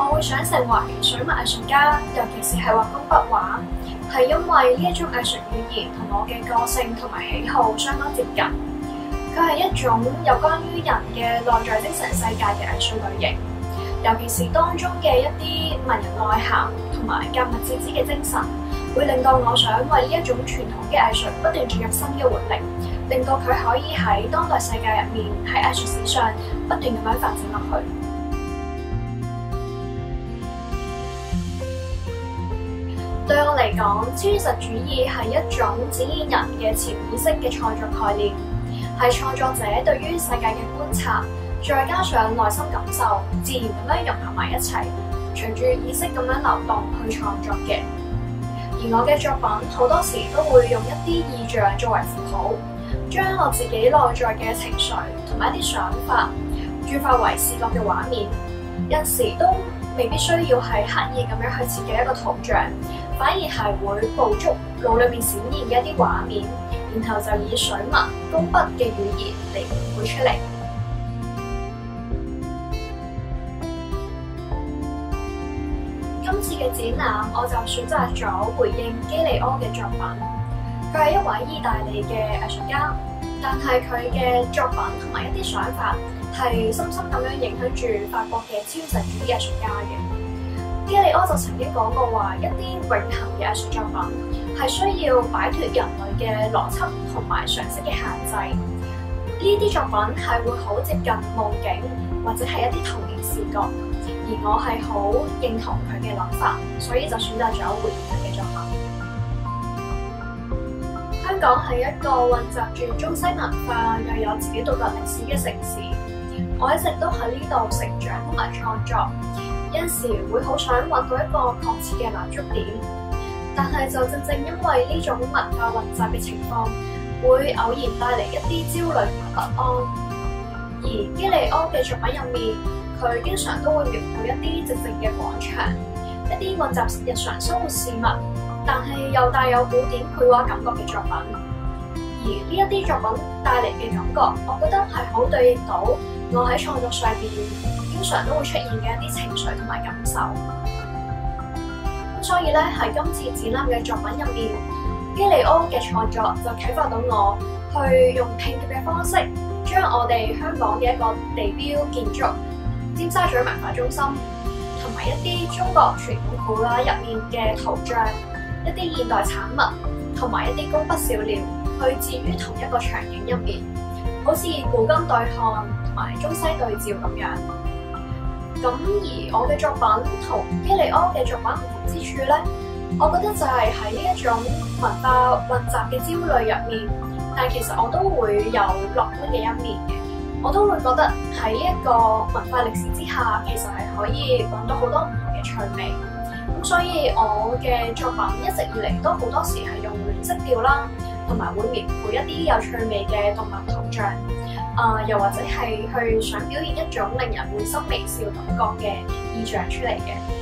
我會想成為水墨藝術家，尤其是係畫工筆畫，係因為呢一種藝術語言同我嘅個性同埋喜好相當接近。佢係一種有關於人嘅內在精神世界嘅藝術類型，尤其是當中嘅一啲文人內涵同埋格物致知嘅精神，會令到我想為呢一種傳統嘅藝術不斷注入新嘅活力，令到佢可以喺當代世界入面喺藝術史上不斷咁樣發展落去。對我嚟講，超現實主義係一種展現人嘅潛意識嘅創作概念，係創作者對於世界嘅觀察，再加上內心感受，自然咁樣融合埋一齊，隨住意識咁樣流動去創作嘅。而我嘅作品好多時都會用一啲意象作為符號，將我自己內在嘅情緒同埋一啲想法轉化為視覺嘅畫面。有時都未必需要係刻意咁樣去設計一個圖像，反而係會捕捉腦裏面閃現嘅一啲畫面，然後就以水墨、工筆嘅語言嚟描繪出嚟。今次嘅展覽，我就選擇咗回應基利柯嘅作品。佢係一位意大利嘅藝術家，但係佢嘅作品同埋一啲想法係深深咁樣影響住法國嘅超現實主義藝術家嘅。基利柯就曾經講過話，一啲永恆嘅藝術作品係需要擺脫人類嘅邏輯同埋常識嘅限制。呢啲作品係會好接近夢境或者係一啲童年視覺，而我係好認同佢嘅諗法，所以就選擇咗回應佢嘅作品。香港係一個混雜住中西文化又有自己獨特歷史嘅城市，我一直都喺呢度成長同埋創作，有時會好想揾到一個確切嘅立足點，但係就正正因為呢種文化混雜嘅情況，會偶然帶嚟一啲焦慮同埋不安。而基利柯嘅作品入面，佢經常都會描繪一啲寂靜嘅廣場，一啲混雜日常生活事物，但係又帶有古典繪畫感覺嘅作品。而呢一啲作品帶嚟嘅感覺，我覺得係好對應到我喺創作上邊經常都會出現嘅一啲情緒同埋感受。所以咧，喺今次展覽嘅作品入面，基利柯嘅創作就啟發到我去用拼貼嘅方式，將我哋香港嘅一個地標建築尖沙咀文化中心同埋一啲中國傳統古畫入面嘅圖像、一啲現代產物同埋一啲工筆小料去置於同一個場景入面，好似古今對看同埋中西對照咁樣。咁而我嘅作品同基利柯嘅作品唔同之處咧，我覺得就係喺呢一種文化混雜嘅焦慮入面，但其實我都會有樂觀嘅一面嘅。我都會覺得喺呢一個文化歷史之下，其實係可以揾到好多唔同嘅趣味。咁所以我嘅作品一直以嚟都好多時係用暖色調啦，同埋會描繪一啲有趣味嘅動物圖像，又或者係去想表現一種令人會心微笑感覺嘅意象出嚟嘅。